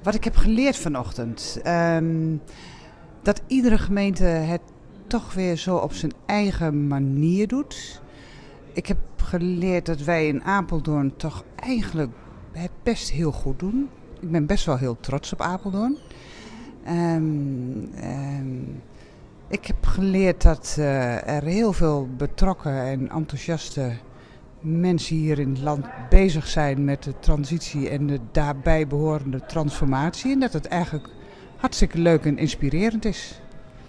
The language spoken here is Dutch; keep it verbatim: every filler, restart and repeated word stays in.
Wat ik heb geleerd vanochtend. Um, dat iedere gemeente het toch weer zo op zijn eigen manier doet. Ik heb geleerd dat wij in Apeldoorn toch eigenlijk het best heel goed doen. Ik ben best wel heel trots op Apeldoorn. Um, um, ik heb geleerd dat uh, er heel veel betrokken en enthousiaste mensen hier in het land bezig zijn met de transitie en de daarbij behorende transformatie. En dat het eigenlijk hartstikke leuk en inspirerend is.